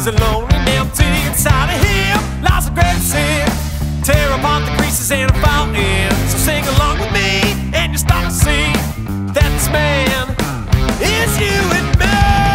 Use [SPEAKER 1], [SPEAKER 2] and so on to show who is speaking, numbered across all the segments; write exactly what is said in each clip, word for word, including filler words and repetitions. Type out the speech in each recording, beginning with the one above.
[SPEAKER 1] He's alone and empty inside of him. Lies a great sin. Tear apart the creases in a fountain. So sing along with me, and you start to see that this man is you and me.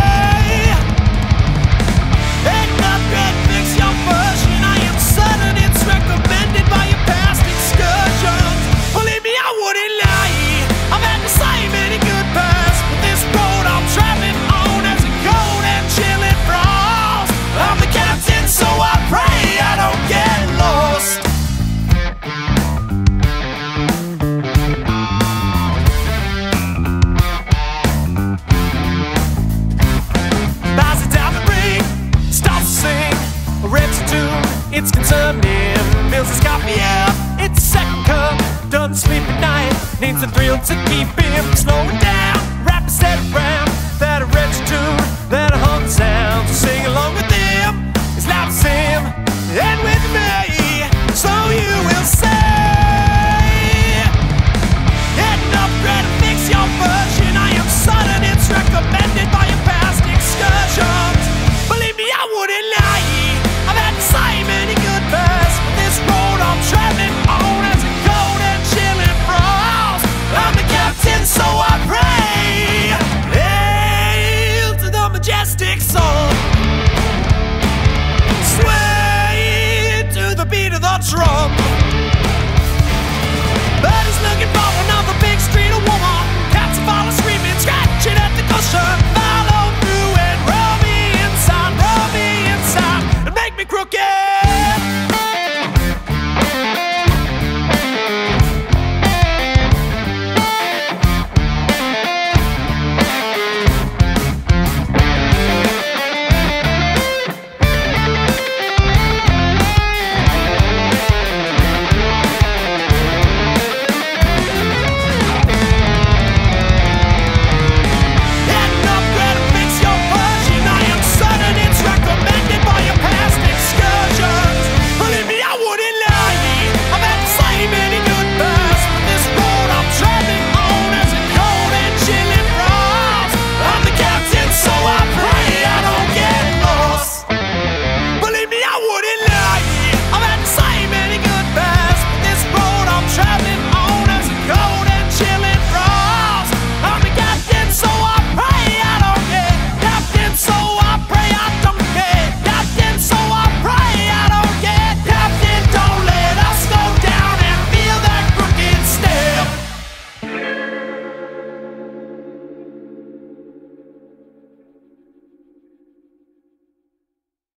[SPEAKER 1] Ain't nothing fix your version. I am certain it's recommended by your past excursions. Believe me, I wouldn't lie. I've had the same many good paths, but this road I'm traveling on has a cold and chilling frost. I'm the captain, so I pray I don't get lost. Buys it down the ring, starts to sing a wretched tune. It's concerning, fills his coffee out. It's a second cup, doesn't sleep at night. Needs a thrill to keep him slowing down. Wrap his head around that wretched tune, that hum sound.